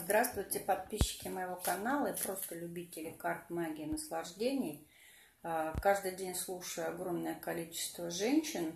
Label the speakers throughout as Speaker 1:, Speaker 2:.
Speaker 1: Здравствуйте, подписчики моего канала и просто любители карт магии и наслаждений. Каждый день слушаю огромное количество женщин.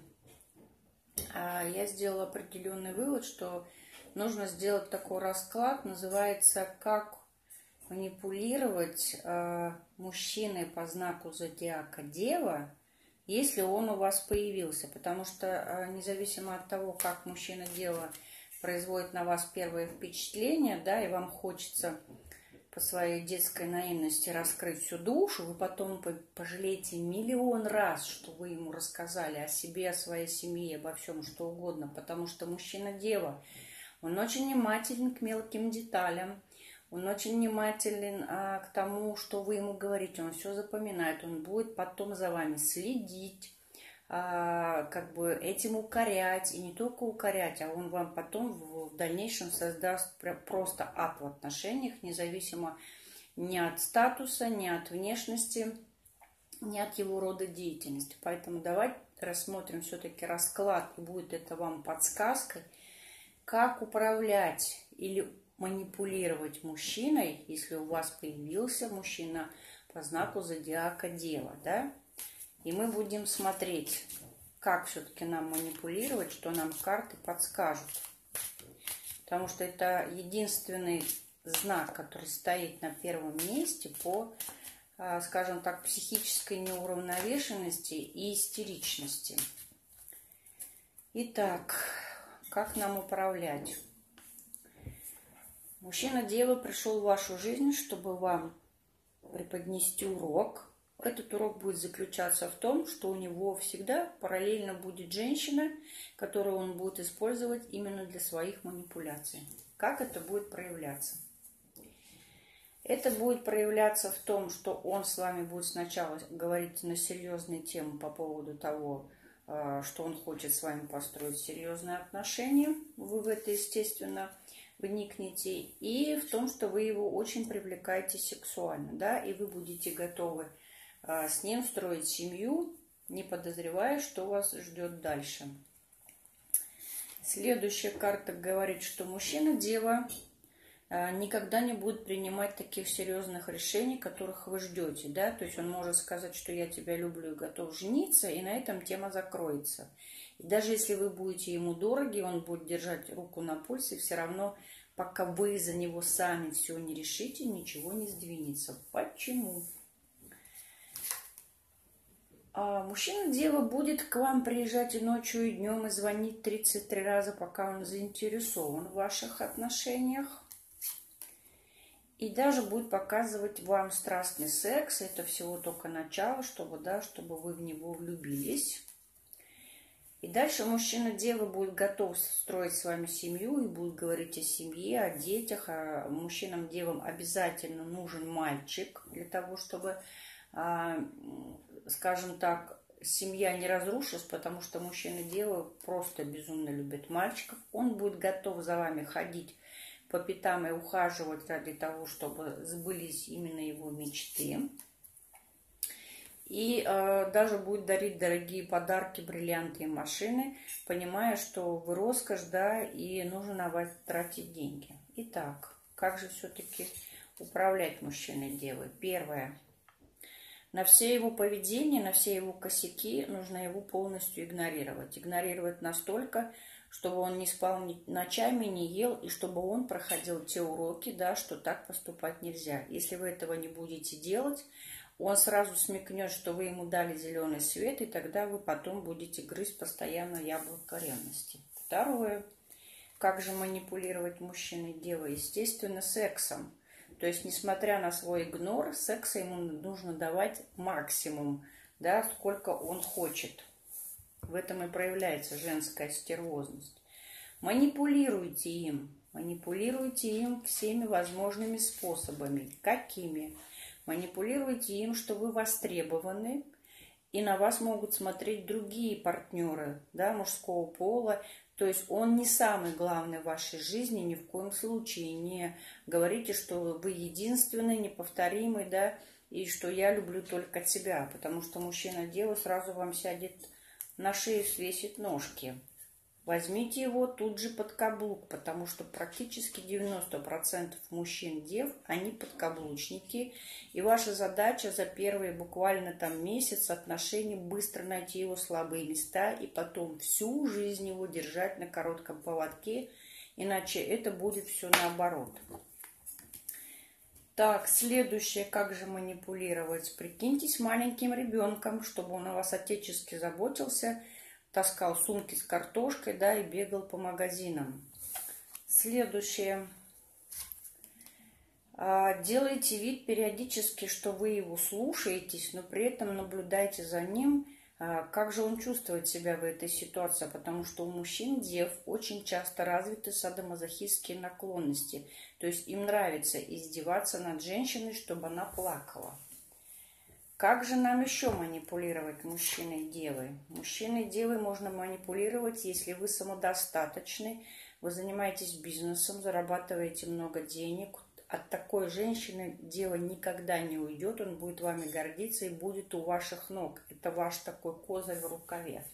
Speaker 1: Я сделала определенный вывод, что нужно сделать такой расклад, называется «Как манипулировать мужчиной по знаку зодиака Дева, если он у вас появился». Потому что независимо от того, как мужчина-дева производит на вас первое впечатление, да, и вам хочется по своей детской наивности раскрыть всю душу, вы потом пожалеете миллион раз, что вы ему рассказали о себе, о своей семье, обо всем, что угодно, потому что мужчина-дева, он очень внимателен к мелким деталям, он очень внимателен к тому, что вы ему говорите, он все запоминает, он будет потом за вами следить, как бы этим укорять, и не только укорять, а он вам потом в дальнейшем создаст просто ад в отношениях, независимо ни от статуса, ни от внешности, ни от его рода деятельности. Поэтому давайте рассмотрим все-таки расклад, и будет это вам подсказкой, как управлять или манипулировать мужчиной, если у вас появился мужчина по знаку зодиака Дева, да? И мы будем смотреть, как все-таки нам манипулировать, что нам карты подскажут. Потому что это единственный знак, который стоит на первом месте по, скажем так, психической неуравновешенности и истеричности. Итак, как нам управлять? Мужчина-дева пришел в вашу жизнь, чтобы вам преподнести урок. Этот урок будет заключаться в том, что у него всегда параллельно будет женщина, которую он будет использовать именно для своих манипуляций. Как это будет проявляться? Это будет проявляться в том, что он с вами будет сначала говорить на серьезные темы по поводу того, что он хочет с вами построить серьезные отношения. Вы в это, естественно, вникнете. И в том, что вы его очень привлекаете сексуально, да, и вы будете готовы с ним строить семью, не подозревая, что вас ждет дальше. Следующая карта говорит, что мужчина-дева никогда не будет принимать таких серьезных решений, которых вы ждете, да, то есть он может сказать, что я тебя люблю и готов жениться, и на этом тема закроется. И даже если вы будете ему дороги, он будет держать руку на пульсе, все равно, пока вы за него сами все не решите, ничего не сдвинется. Почему? Мужчина-дева будет к вам приезжать и ночью, и днем, и звонить 33 раза, пока он заинтересован в ваших отношениях. И даже будет показывать вам страстный секс. Это всего только начало, чтобы вы в него влюбились. И дальше мужчина-дева будет готов строить с вами семью и будет говорить о семье, о детях. А мужчинам-девам обязательно нужен мальчик для того, чтобы, скажем так, семья не разрушилась, потому что мужчина-дева просто безумно любит мальчиков. Он будет готов за вами ходить по пятам и ухаживать ради того, чтобы сбылись именно его мечты. И даже будет дарить дорогие подарки, бриллианты и машины, понимая, что вы роскошь, да, и нужно на вас тратить деньги. Итак, как же все-таки управлять мужчиной-девой? Первое. На все его поведение, на все его косяки нужно его полностью игнорировать. Игнорировать настолько, чтобы он не спал ночами, не ел, и чтобы он проходил те уроки, да, что так поступать нельзя. Если вы этого не будете делать, он сразу смекнет, что вы ему дали зеленый свет, и тогда вы потом будете грызть постоянно яблоко ревности. Второе. Как же манипулировать мужчиной-девой? Естественно, сексом. То есть, несмотря на свой игнор, секса ему нужно давать максимум, да, сколько он хочет. В этом и проявляется женская стервозность. Манипулируйте им всеми возможными способами. Какими? Манипулируйте им, что вы востребованы, и на вас могут смотреть другие партнеры, да, мужского пола. То есть он не самый главный в вашей жизни, ни в коем случае. Не говорите, что вы единственный, неповторимый, да, и что я люблю только тебя, потому что мужчина-дева сразу вам сядет на шею, свесит ножки. возьмите его тут же под каблук, потому что практически 90% мужчин-дев, они подкаблучники, и ваша задача за первые буквально там месяц отношений быстро найти его слабые места и потом всю жизнь его держать на коротком поводке, иначе это будет все наоборот. Так, следующее, как же манипулировать? Прикиньтесь маленьким ребенком, чтобы он о вас отечески заботился, таскал сумки с картошкой, да, и бегал по магазинам. Следующее. Делайте вид периодически, что вы его слушаетесь, но при этом наблюдайте за ним, как же он чувствует себя в этой ситуации, потому что у мужчин-дев очень часто развиты садомазохистские наклонности. То есть им нравится издеваться над женщиной, чтобы она плакала. Как же нам еще манипулировать мужчиной-девой? Мужчиной-девой можно манипулировать, если вы самодостаточны, вы занимаетесь бизнесом, зарабатываете много денег. От такой женщины дева никогда не уйдет, он будет вами гордиться и будет у ваших ног. Это ваш такой козырь в рукаве.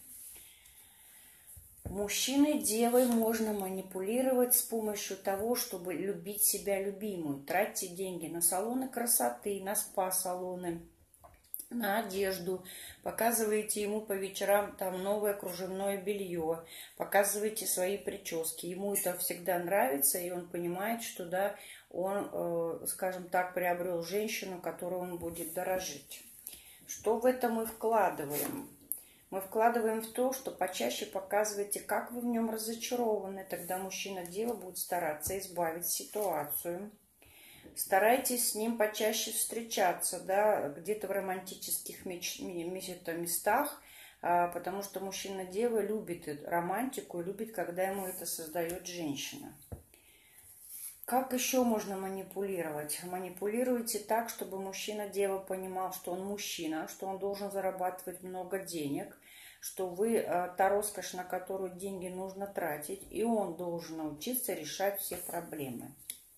Speaker 1: Мужчиной-девой можно манипулировать с помощью того, чтобы любить себя любимую. Тратьте деньги на салоны красоты, на спа-салоны, на одежду, показываете ему по вечерам там новое кружевное белье, показываете свои прически. Ему это всегда нравится, и он понимает, что да, он, скажем так, приобрел женщину, которую он будет дорожить. Что в это мы вкладываем? Мы вкладываем в то, что почаще показываете, как вы в нем разочарованы. Тогда мужчина-дева будет стараться избавить ситуацию. Старайтесь с ним почаще встречаться, да, где-то в романтических местах, потому что мужчина-дева любит романтику, любит, когда ему это создает женщина. Как еще можно манипулировать? Манипулируйте так, чтобы мужчина-дева понимал, что он мужчина, что он должен зарабатывать много денег, что вы та роскошь, на которую деньги нужно тратить, и он должен научиться решать все проблемы.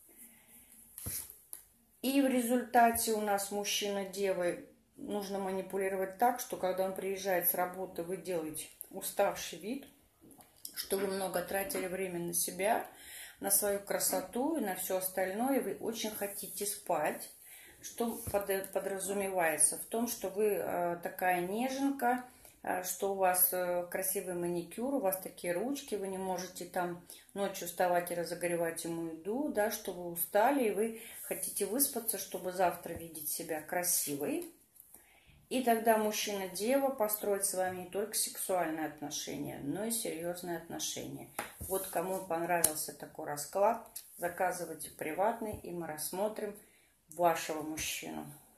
Speaker 1: И в результате у нас мужчина-девой нужно манипулировать так, что когда он приезжает с работы, вы делаете уставший вид, что вы много тратили время на себя, на свою красоту и на все остальное, вы очень хотите спать. Что подразумевается? В том, что вы такая неженка, что у вас красивый маникюр, у вас такие ручки, вы не можете там ночью вставать и разогревать ему еду, да, что вы устали, и вы хотите выспаться, чтобы завтра видеть себя красивой. И тогда мужчина-дева построит с вами не только сексуальные отношения, но и серьезные отношения. Вот кому понравился такой расклад, заказывайте приватный, и мы рассмотрим вашего мужчину.